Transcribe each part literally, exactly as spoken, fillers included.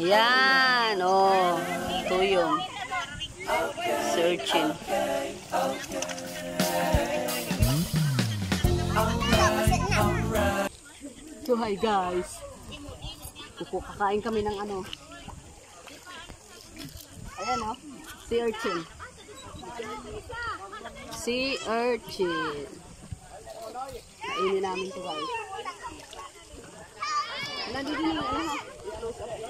Ayan, oh, tuyong. Sea Urchin. So hi guys. Kakain kami ng ano. Ayan oh, Sea Urchin. Sea Urchin. Kainin namin ito guys. Nandito din yung ano ha. I-close up.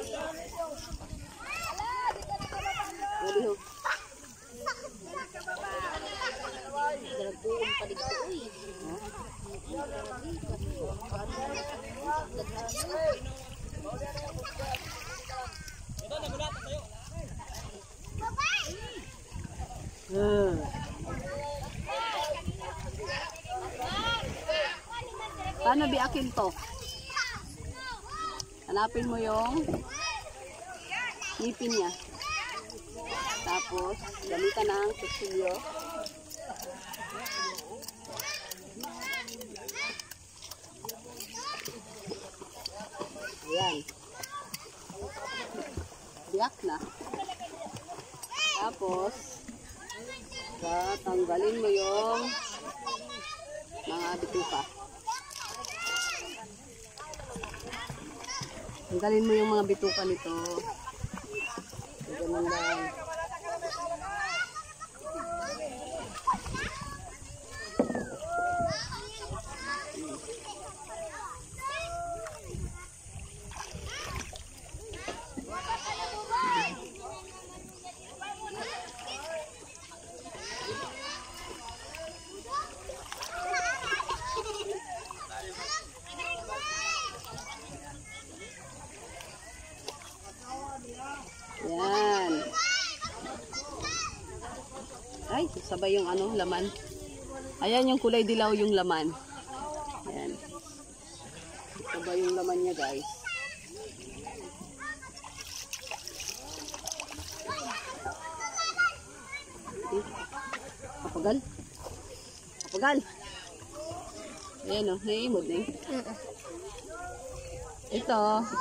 Nandito ho. Hmm. Paano biakin to? Hanapin mo yung ngipin niya. Tapos, gamitan ng kutsilyo. Ayan. Biyak na. Tapos, tatanggalin mo yung mga bituka. Tanggalin mo yung mga bituka nito. Ganun lang. Yan. Ay, sabay yung ano, laman. Ayan yung kulay dilaw yung laman. Ayan. Sabay yung laman niya guys. Eh, kapagal. Kapagal. Ayan o, oh, naiimod na eh. Ito.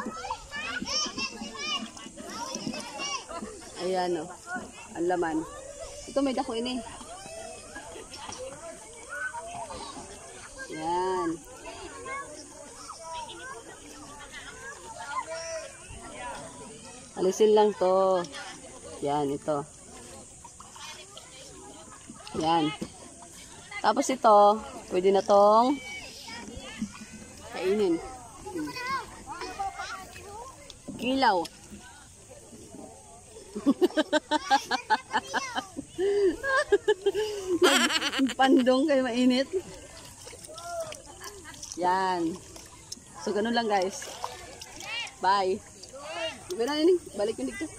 Ayan o, ang laman. Ito may dako ini. Yan. Alisin lang to. Yan, ito. Yan. Tapos ito, pwede na tong kainin. Hmm. Kilaw. Pandong kayo mainit. Yan. So ganun lang guys. Bye. Iba na ini, balik yung dito.